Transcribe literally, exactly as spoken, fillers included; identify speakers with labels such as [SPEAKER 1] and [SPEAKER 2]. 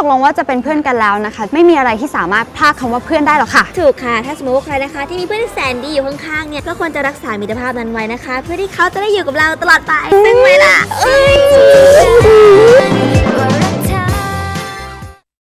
[SPEAKER 1] กลงว่าจะเป็นเพื่อนกันแล้วนะคะไม่มีอะไรที่สามารถพรากคำว่าเพื่อนได้หรอกค่ะ
[SPEAKER 2] ถูกค่ะถ้าสมมติว่าใครนะคะที่มีเพื่อนที่แสนดีอยู่ข้างๆเนี่ยก็ควรจะรักษามิตรภาพนั้นไว้นะคะเพื่อที่เขาจะได้อยู่กับเราตลอดไปซึ่งไหมล่ะเอ้ย